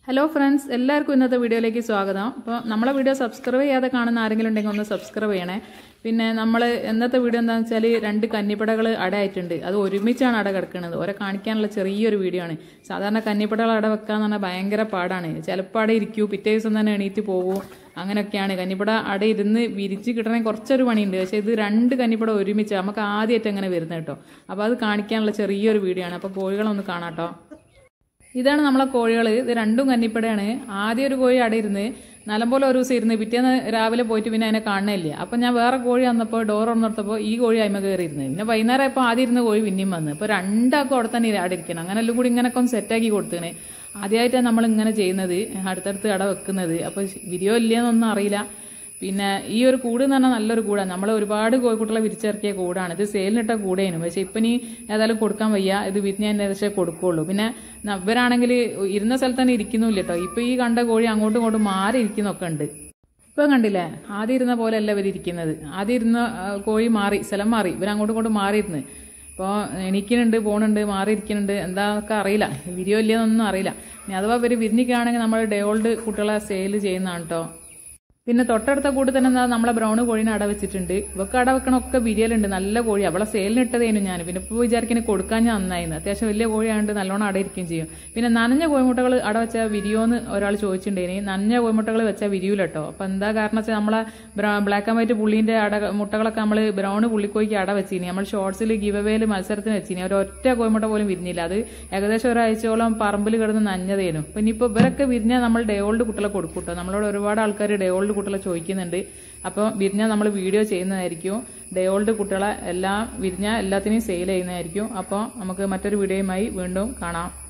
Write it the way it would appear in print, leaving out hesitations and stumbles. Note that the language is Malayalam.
ഹലോ ഫ്രണ്ട്സ്, എല്ലാവർക്കും ഇന്നത്തെ വീഡിയോയിലേക്ക് സ്വാഗതം. അപ്പോൾ നമ്മളെ വീഡിയോ സബ്സ്ക്രൈബ് ചെയ്യാതെ കാണുന്ന ആരെങ്കിലും ഉണ്ടെങ്കിൽ ഒന്ന് സബ്സ്ക്രൈബ് ചെയ്യണേ. പിന്നെ നമ്മൾ ഇന്നത്തെ വീഡിയോ എന്താണെന്ന് വെച്ചാൽ 2 കന്നിപ്പടകൾ അടയായിട്ടുണ്ട്. അത് ഒരുമിച്ചാണ് അട കിടക്കുന്നത്. ഓരെ കാണിക്കാനുള്ള ചെറിയൊരു വീഡിയോ ആണ്. സാധാരണ കന്നിപ്പടകൾ അട വെക്കാന്ന് പറഞ്ഞാൽ ഭയങ്കര പാടാണ്. ചിലപ്പോൾ അട ഇരിക്കൂ, പിറ്റേ ദിവസം തന്നെ എണീറ്റ് പോകും. അങ്ങനെയൊക്കെയാണ്. കന്നിപ്പട അട ഇരുന്ന് വിരിച്ച് കിട്ടണമെങ്കിൽ കുറച്ചൊരു പണിയുണ്ട്. പക്ഷേ ഇത് 2 കന്നിപ്പട ഒരുമിച്ച് നമുക്ക് ആദ്യമായിട്ട് അങ്ങനെ വരുന്നത് കേട്ടോ. അപ്പോൾ അത് കാണിക്കാനുള്ള ചെറിയൊരു വീഡിയോ ആണ്. അപ്പോൾ കോഴികളൊന്ന് കാണാം കേട്ടോ. ഇതാണ് നമ്മളെ കോഴികൾ. ഇത് 2 കന്നിപ്പടയാണ്. ആദ്യം ഒരു കോഴി അടയിരുന്ന് നല്ലപോലെ ഒരു ദിവസം ഇരുന്ന് പിറ്റേന്ന് രാവിലെ പോയിട്ട് പിന്നെ അതിനെ കാണുന്നില്ല. അപ്പം ഞാൻ വേറെ കോഴി വന്നപ്പോൾ ഡോർ തുറന്നെടുത്തപ്പോൾ ഈ കോഴി അതിമ കയറിയിരുന്നു. പിന്നെ വൈകുന്നേരം ആയപ്പോൾ ആദ്യം ഇരുന്ന കോഴി പിന്നെയും വന്ന്. ഇപ്പോൾ 2 അവിടെ തന്നെ അടയിരിക്കണം. അങ്ങനെ എല്ലാം കൂടി ഇങ്ങനെയൊക്കെ ഒന്ന് സെറ്റാക്കി കൊടുത്തേനെ. ആദ്യമായിട്ടാണ് നമ്മൾ ഇങ്ങനെ ചെയ്യുന്നത്, അടുത്തടുത്ത് അട വെക്കുന്നത്. അപ്പോൾ വീഡിയോ ഇല്ലയെന്നൊന്നും അറിയില്ല. പിന്നെ ഈ ഒരു കൂട് എന്ന് പറഞ്ഞാൽ നല്ലൊരു കൂടാണ്. നമ്മൾ ഒരുപാട് കോഴിക്കുട്ടികളെ വിരിച്ചിറക്കിയ കൂടാണ്. ഇത് സെയിലിനിട്ട കൂടേനും. പക്ഷെ ഇപ്പം ഇനി ഏതായാലും കൊടുക്കാൻ വയ്യ. ഇത് വിരിഞ്ഞതിൻ്റെ ശേഷം കൊടുക്കുള്ളൂ. പിന്നെ ഇവരാണെങ്കിൽ ഇരുന്ന സ്ഥലത്ത് തന്നെ ഇരിക്കുന്നില്ല കേട്ടോ. ഇപ്പം ഈ കണ്ട കോഴി അങ്ങോട്ടും ഇങ്ങോട്ടും മാറി ഇരിക്കുന്നൊക്കെ ഉണ്ട്. ഇപ്പം കണ്ടില്ലേ, ആദ്യം ഇരുന്ന പോലെ അല്ല ഇവരിയ്ക്കുന്നത്. ആദ്യം ഇരുന്ന കോഴി മാറി, സ്ഥലം മാറി. ഇവരങ്ങോട്ടും ഇങ്ങോട്ടും മാറിയിരുന്ന്. അപ്പോൾ എണീക്കുന്നുണ്ട്, പോണുണ്ട്, മാറിയിരിക്കുന്നുണ്ട്. എന്താന്നൊക്കെ അറിയില്ല. വീഡിയോ ഇല്ലയെന്നൊന്നും അറിയില്ല. ഇനി അഥവാ ഇവർ വിരിഞ്ഞിക്കുകയാണെങ്കിൽ നമ്മൾ ഡേ ഓൾഡ് കുട്ടികളെ സെയിൽ ചെയ്യുന്നതാണ് കേട്ടോ. പിന്നെ തൊട്ടടുത്ത കൂടി തന്നെ എന്താ നമ്മളെ ബ്രൗൺ കോഴീനെ അട വെച്ചിട്ടുണ്ട്. ഇവക്ക് അട വെക്കണമൊക്കെ വിരിയലുണ്ട്. നല്ല കോഴി. അവളെ സെയിലിനിട്ടതേനു ഞാൻ. പിന്നെ ഇപ്പോൾ വിചാരിക്കാൻ കൊടുക്കാൻ ഞാൻ നന്നായിരുന്നു. അത്യാവശ്യം വലിയ കോഴിയായതുകൊണ്ട് നല്ലോണം അട ഇരിക്കുകയും ചെയ്യും. പിന്നെ നനഞ്ഞ കോഴിമുട്ടകൾ അട വെച്ചാൽ വിരിയോന്ന് ഒരാൾ ചോദിച്ചിട്ടുണ്ടേനി. നനഞ്ഞ കോഴിമുട്ടകൾ വെച്ചാൽ വിരിയൂല കേട്ടോ. അപ്പം എന്താ കാരണം വെച്ചാൽ നമ്മളെ ബ്ലാക്ക് ആൻഡ് വൈറ്റ് പുള്ളീൻ്റെ മുട്ടകളൊക്കെ നമ്മൾ ബ്രൗൺ പുള്ളിക്കോയ്ക്ക് അട വെച്ചിനി. നമ്മൾ ഷോർട്സിൽ ഗിവ് അവേയിൽ മത്സരത്തിന് വെച്ചിനി. ഒരൊറ്റ കോഴിമുട്ട പോലും വിരിഞ്ഞില്ല. അത് ഏകദേശം ഒരാഴ്ചയോളം പറമ്പിൽ കിടന്ന് നനഞ്ഞതേനു. പിന്നെ ഇപ്പോൾ ഇവരൊക്കെ വിരിഞ്ഞാൽ നമ്മൾ ഡേ ഓൾഡ് കുട്ടികളെ കൊടുക്കും കേട്ടോ. നമ്മളോട് ഒരുപാട് ആൾക്കാർ ഡേ ഓൾഡ് കുട്ടികളെ ചോദിക്കുന്നുണ്ട്. അപ്പോൾ വിരിഞ്ഞാൽ നമ്മൾ വീഡിയോ ചെയ്യുന്നതായിരിക്കും. ഡേ ഓൾഡ് കുട്ടികളെ എല്ലാം വിരിഞ്ഞാൽ എല്ലാത്തിനെയും സെയിൽ ചെയ്യുന്നതായിരിക്കും. അപ്പോൾ നമുക്ക് മറ്റൊരു വീഡിയോയുമായി വീണ്ടും കാണാം.